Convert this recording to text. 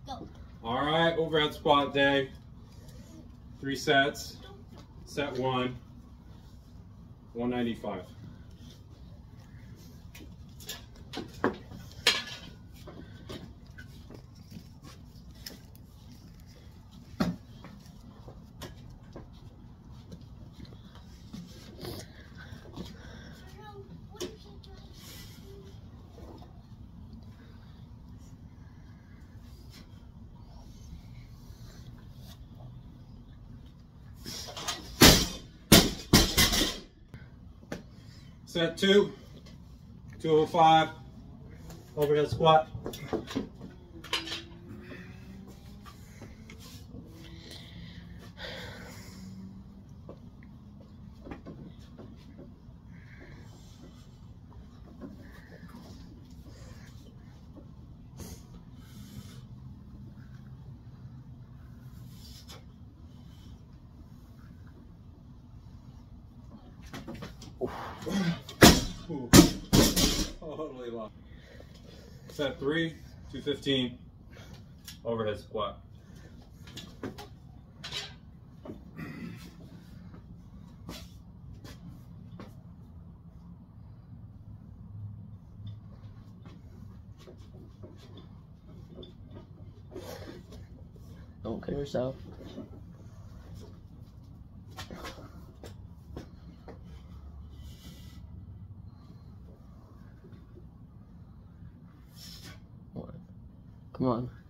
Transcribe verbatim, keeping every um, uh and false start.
Go. All right, overhead squat day. Three sets. Set one. one ninety-five. Set two, two oh five, overhead squat. Ooh. Totally lost. Set three, two fifteen, overhead squat. Don't kill yourself. Come on.